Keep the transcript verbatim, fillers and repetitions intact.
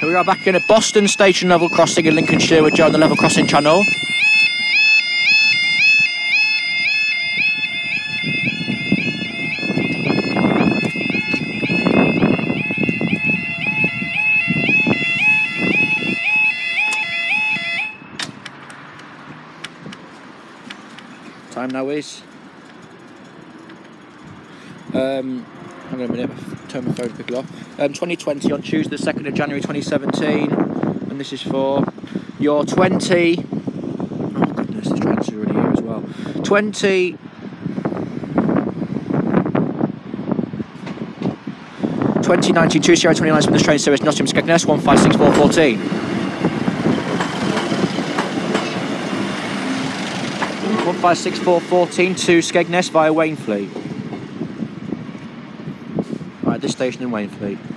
So we are back in at Boston Station level crossing in Lincolnshire with Joe on the level crossing channel. Time now is um, hang on a minute, turn my phone quickly off. Um, twenty twenty on Tuesday, the second of January twenty seventeen, and this is for your twenty. Oh goodness, this train's already here as well. twenty. twenty nineteen two Sierra twenty-nine from this train service Nottingham Skegness one five six four one four. one five six four one four to Skegness via Wainfleet. Right, this station in Wainfleet.